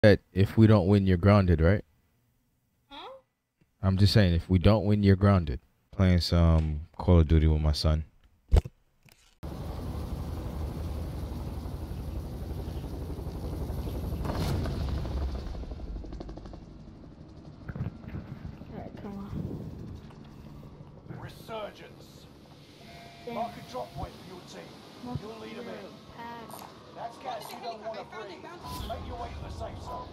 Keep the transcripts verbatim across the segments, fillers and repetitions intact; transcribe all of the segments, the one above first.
That if we don't win, you're grounded, right? Huh? I'm just saying, if we don't win, you're grounded. Playing some Call of Duty with my son. Alright, come on. Resurgence. Damn. Mark a drop point for your team. Most You'll lead them in. pass. That's gas you don't want to breathe. Make your way to the safe zone.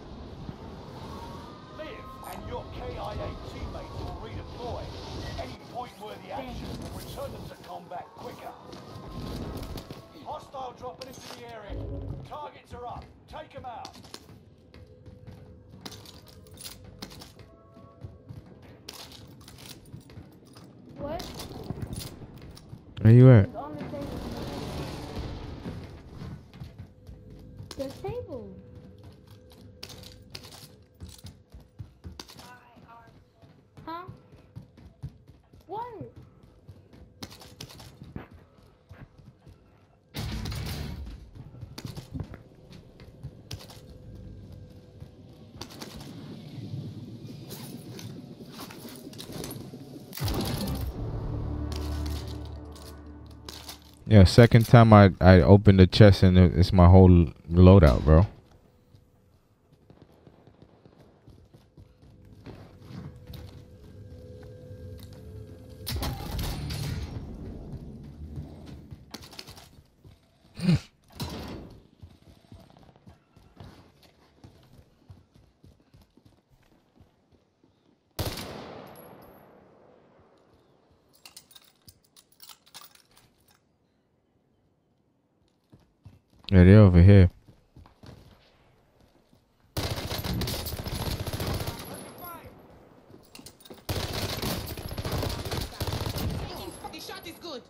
Live and your K I A teammates will redeploy. Any point-worthy action will return them to combat quicker. Hostile dropping into the area. Targets are up. Take them out. What? Where you at? It's on the table. The table. Huh? What? Yeah, second time I I opened the chest and it- it's my whole loadout, bro. Yeah, they're over here. The shot is good.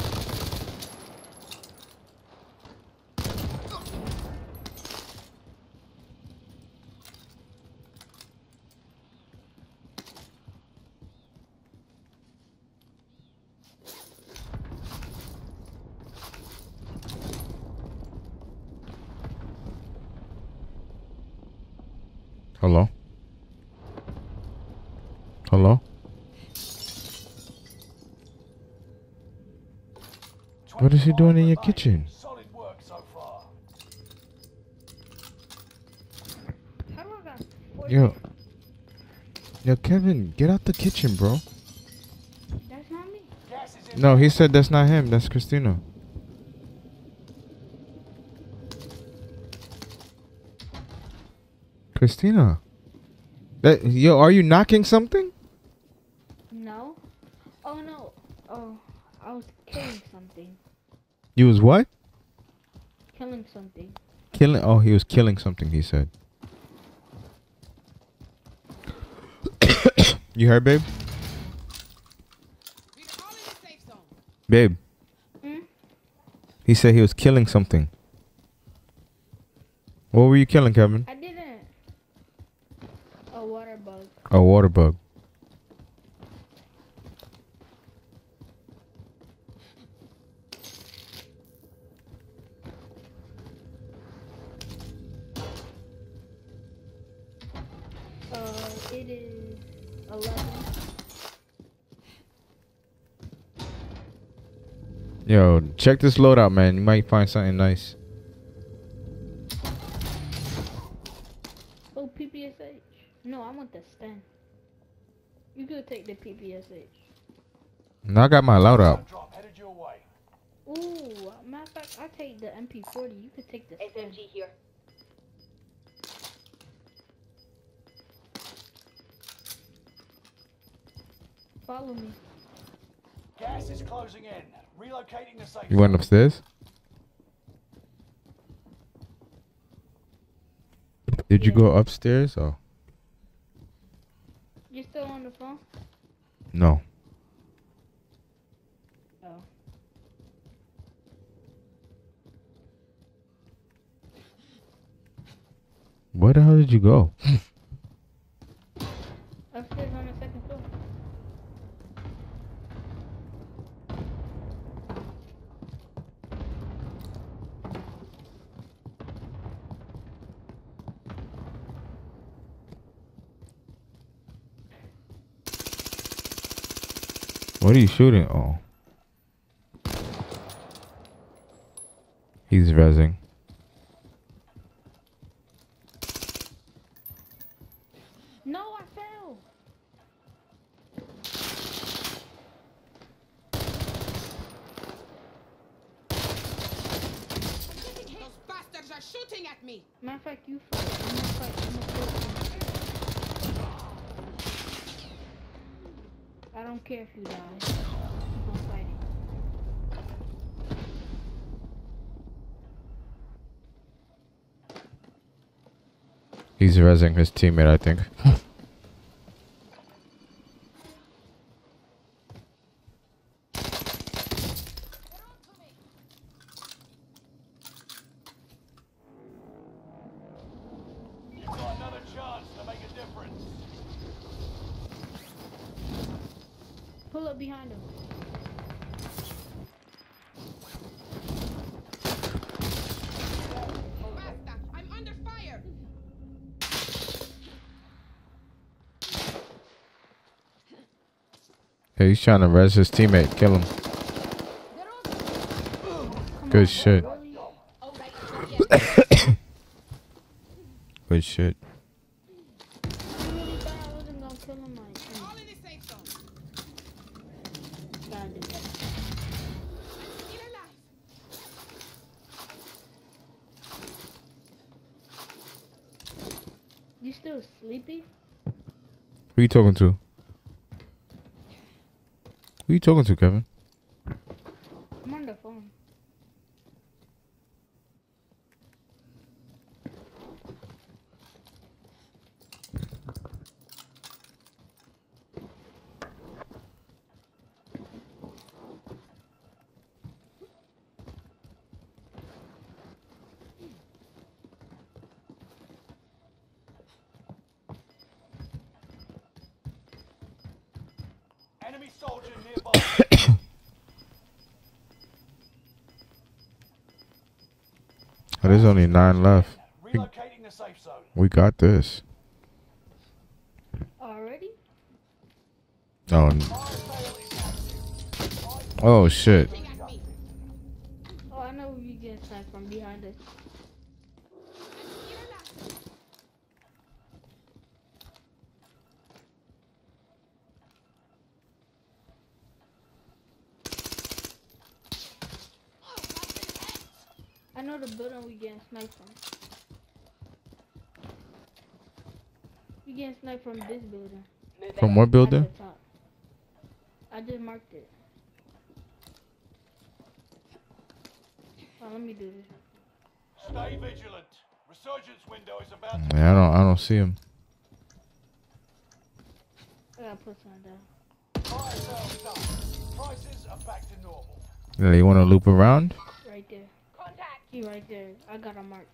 Hello? Hello? What is he doing in your kitchen? Solid work so far. How do I got four? Yo. Yo, Kevin, get out the kitchen, bro. That's not me. Gas is in. No, he said that's not him. That's Christina. Christina. That, yo, are you knocking something? No. Oh no. Oh, I was killing something. You was what? Killing something. Killing. Oh, he was killing something, he said. You heard, babe? We are all in the safe zone. Babe. Hmm? He said he was killing something. What were you killing, Kevin? I didn't. A water bug. A water bug. Uh, it is eleven. Yo, check this loadout, man. You might find something nice. Oh, P P S H. No, I want the stand. You could take the P P S H. Now I got my loadout. Drop headed your way. Ooh, matter of fact, I take the M P forty. You could take the S M G here. Follow me. Gas is closing in. Relocating the safe You went zone. upstairs? Did you Yeah. go upstairs or? You still on the phone? No. Oh. Where the hell did you go? Upstairs on the second floor. What are you shooting? Oh. He's rezzing. No, I fell. Those bastards are shooting at me. Matter of fact, you fight. I'm gonna fight. I'm gonna fight. I don't care if you die. Keep on fighting. He's rezzing his teammate, I think. You've got another chance to make a difference. Pull up behind him. Basta, I'm under fire. Hey, he's trying to res his teammate. Kill him. Come Good on, shit. bro, really? All right, yes. Good shit. I really thought I wasn't gonna kill him. Like, We're all in the safe zone. gotta do that. Still alive. You still sleepy? Who you talking to? Who you talking to, Kevin? I'm on the phone. Enemy soldier nearby. Oh, there's only nine left. Relocating the safe zone. We got this. Already? Oh, n- Fire sale is active. oh shit. Shooting at me. Oh, I know you get sniped from behind us. Still alive. Oh, bastard head. I know the building we getting sniped from. We getting sniped from this building. From what building? At the top. I just marked it. Oh, let me do this. Stay vigilant. Resurgence window is about to. Man, I don't. I don't see him. I gotta put something down. Fire sale done. Prices are back to normal. Yeah, you want to loop around? Right there. Contact. He right there. I got a mark.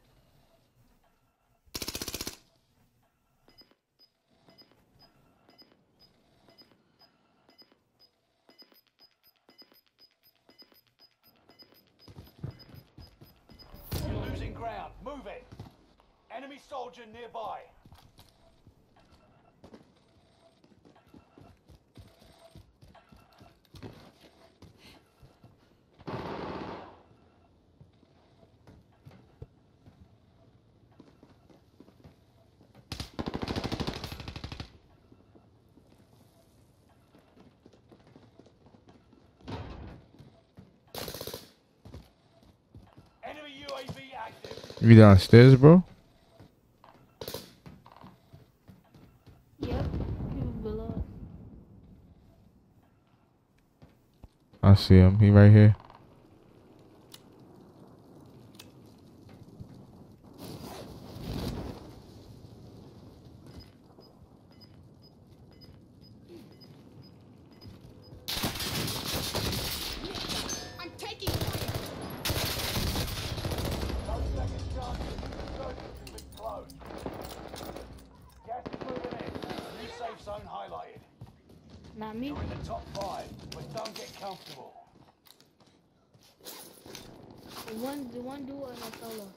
You're losing ground. Move it. Enemy soldier nearby. Enemy U A V active. You downstairs, bro? Yep. People below us. I see him. He right here. I'm taking fire. No second chances. Resurgence has been closed. Gas is moving in. New safe zone highlighted. Not me. You're in the top five, but don't get comfortable. The one, the one duo and a solo.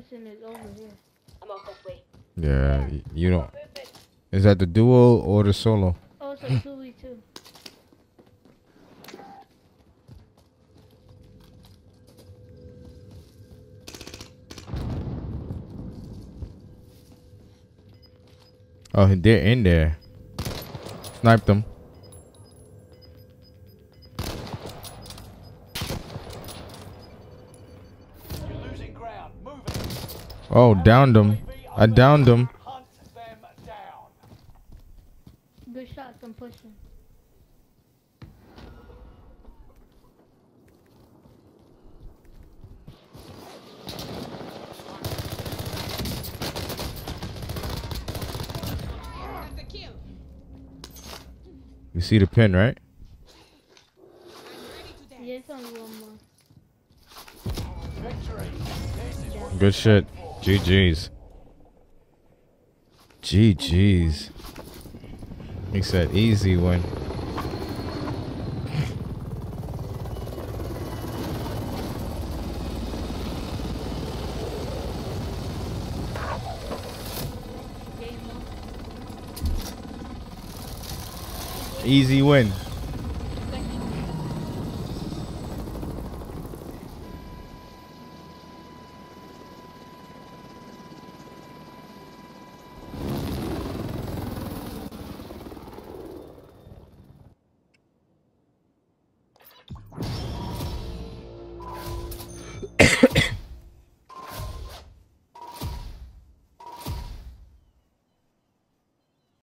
person is over here. I'm off this way. Yeah, y- you don't. Is that the duo or the solo? Oh, it's a two v two. Oh, they're in there. Sniped them. You're losing ground. Move it. Oh, downed them. I downed them. Hunt them down. Good shots, I'm pushing. That's a kill. You see the pin, right? I'm ready to dance. Yeah, it's only one more. Victory. This is what Good shit. G G's. G G's. He said easy win. Game one. Easy win.